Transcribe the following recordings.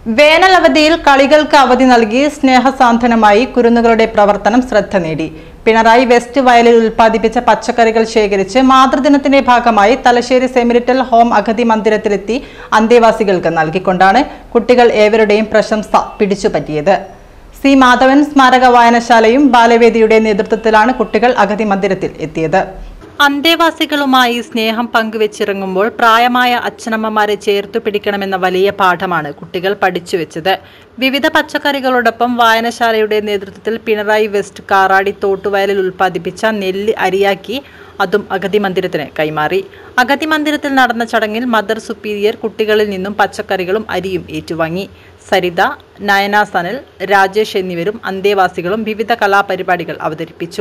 വേനലവധിയിൽ കളികൾക്ക് അവധി നൽകി സ്നേഹസാന്ത്വനമായി കുരുന്നുകളുടെ പ്രവർത്തനം ശ്രദ്ധ നേടി. പിണറായി വെസ്റ്റ് വയലിൽ ഉൽപ്പാദിപ്പിച്ച പച്ചക്കറികൾ ശേഖരിച്ച് മാതൃദിനത്തിന്റെ ഭാഗമായി തലശ്ശേരി സെമിരിറ്റൽ ഹോം അഗതി മന്ദിരത്തിലെത്തി അന്തേവാസികൾക്ക് നൽകിക്കൊണ്ടാണ് കുട്ടികൾ ഏവരുടെയും പ്രശംസ പിടിച്ചുപറ്റിയത്. സി മാധവൻ സ്മാരക വായനശാലയും ബാലവേദിയുടെ നേതൃത്വത്തിലാണ് കുട്ടികൾ അഗതി മന്ദിരത്തിൽ എത്തിയത്. അന്തേവാസികളുമായി സ്നേഹം പങ്കുവെച്ചിറങ്ങുമ്പോൾ പ്രായമായ അച്ഛനമ്മമാരെ ചേർത്തു പിടിക്കണമെന്ന വലിയ പാഠമാണ് കുട്ടികൾ പഠിച്ചുവെച്ചത്. വിവിധ പച്ചക്കറികളോടൊപ്പം വായനശാലയുടെ നേതൃത്വത്തിൽ പിണറായി വെസ്റ്റ് കാറാടി തോട്ടുവയലിൽ ഉൽപ്പാദിപ്പിച്ച നെല്ല് അരിയാക്കി അതും അഗതി മന്ദിരത്തിന് കൈമാറി. അഗതി മന്ദിരത്തിൽ നടന്ന ചടങ്ങിൽ മദർ സുപ്പീരിയർ കുട്ടികളിൽ നിന്നും പച്ചക്കറികളും അരിയും ഏറ്റുവാങ്ങി. സരിത, നയന സനൽ, രാജേഷ് എന്നിവരും അന്തേവാസികളും വിവിധ കലാപരിപാടികൾ അവതരിപ്പിച്ചു.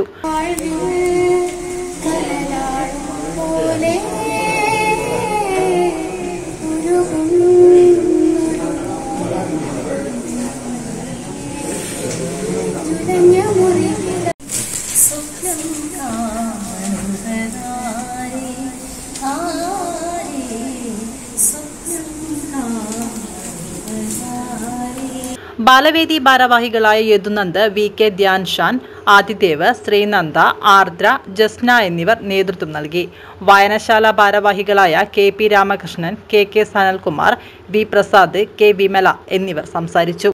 ബാലവേദി ഭാരവാഹികളായ യദുനന്ദ്, വി കെ ധ്യാൻഷാൻ, ആദിദേവ്, ശ്രീനന്ദ, ആർദ്ര, ജസ്ന എന്നിവർ നേതൃത്വം നൽകി. വായനശാല ഭാരവാഹികളായ K P Ramakrishnan, K K Sanalkumar, V Prasad, K Vimala എന്നിവർ സംസാരിച്ചു.